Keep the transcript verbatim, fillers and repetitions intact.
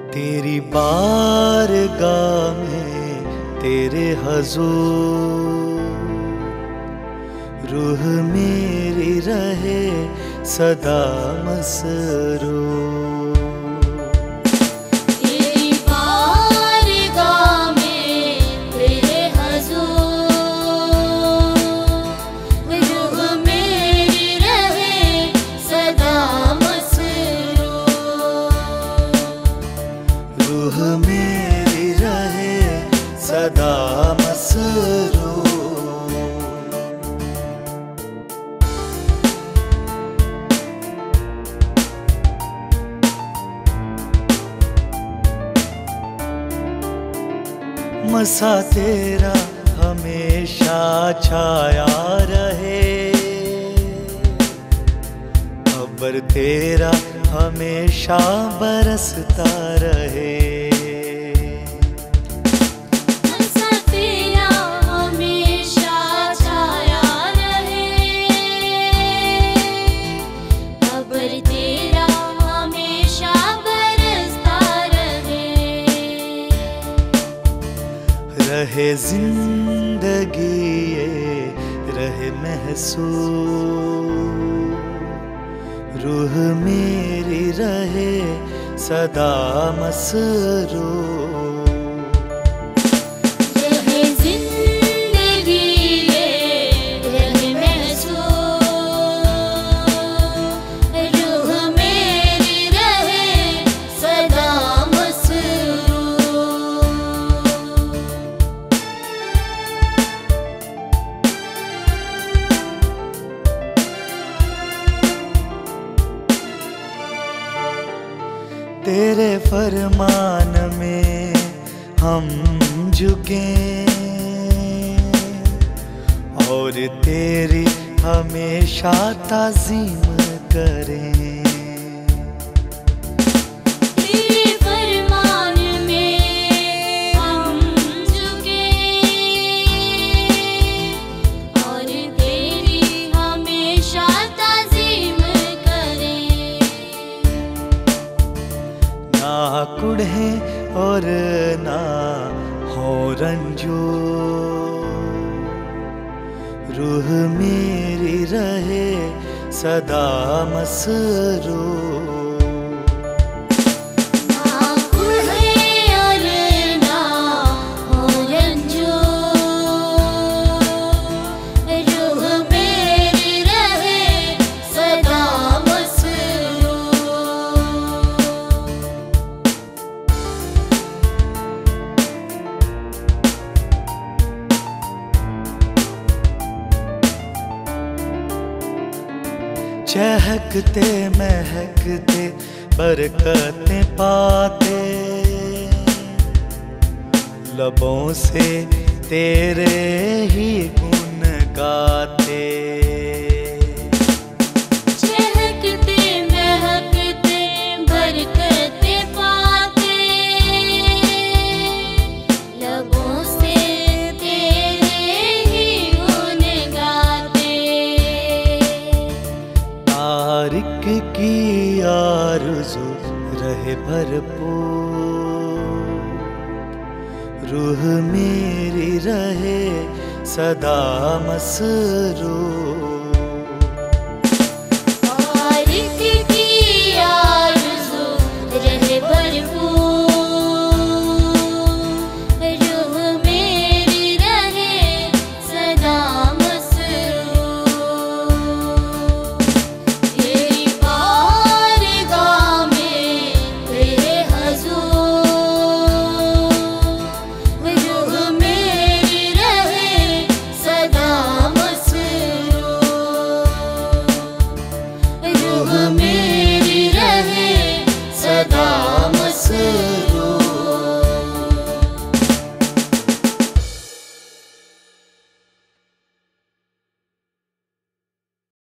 तेरी बारगाह में तेरे हजूर रूह मेरी रहे सदा मसरूर। तेरी बारगाह में तेरे हजूर रूह मेरी रहे सदा मसरूर। रूह मेरी रहे सदा मसरूर। मसा तेरा हमेशा छाया रहे, अबर तेरा हमेशा बरसता रहे। मसा तेरा हमेशा छाया रहे, अबर तेरा हमेशा बरसता रहे। रहे जिंदगी ये रहे महसूस, रूह मेरी रहे सदा मसरूर। रहे जिंदगी ये रहे महसूस, रूह मेरी रहे सदा मसरूर। तेरे फरमान में हम झुके और तेरी हमेशा ताज़ीम करें। तेरे फरमान में हम झुके और तेरी हमेशा ताज़ीम करें। ना कुढ़े और ना हो रंजूर, रूह मेरी रहे सदा मसरूर। ना कुढ़े और ना हो रंजूर, रूह मेरी रहे सदा मसरूर। चहकते महकते बरकतें पाते, लबों से तेरे ही गुण गाते। चहकते महकते बरकतें पाते, लबों से तेरे ही गुण गाते। तारिक की आरज़ू रहे भरपूर, रूह मेरी रहे सदा मसरूर।